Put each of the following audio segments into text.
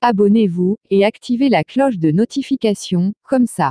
abonnez-vous, et activez la cloche de notification, comme ça.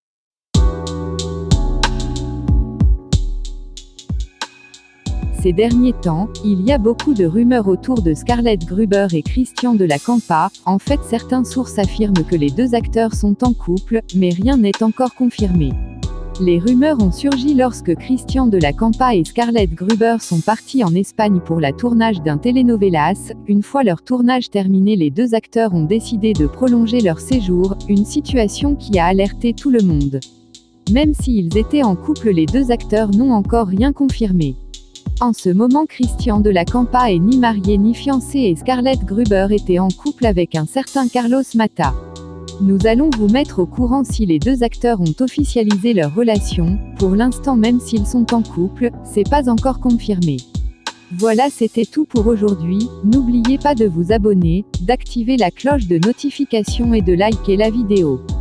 Ces derniers temps, il y a beaucoup de rumeurs autour de Scarlett Gruber et Christian de la Campa. En fait, certaines sources affirment que les deux acteurs sont en couple, mais rien n'est encore confirmé. Les rumeurs ont surgi lorsque Christian de la Campa et Scarlett Gruber sont partis en Espagne pour le tournage d'un telenovelas. Une fois leur tournage terminé, les deux acteurs ont décidé de prolonger leur séjour, une situation qui a alerté tout le monde. Même s'ils étaient en couple, les deux acteurs n'ont encore rien confirmé. En ce moment, Christian de la Campa est ni marié ni fiancé et Scarlett Gruber était en couple avec un certain Carlos Mata. Nous allons vous mettre au courant si les deux acteurs ont officialisé leur relation. Pour l'instant, même s'ils sont en couple, c'est pas encore confirmé. Voilà, c'était tout pour aujourd'hui. N'oubliez pas de vous abonner, d'activer la cloche de notification et de liker la vidéo.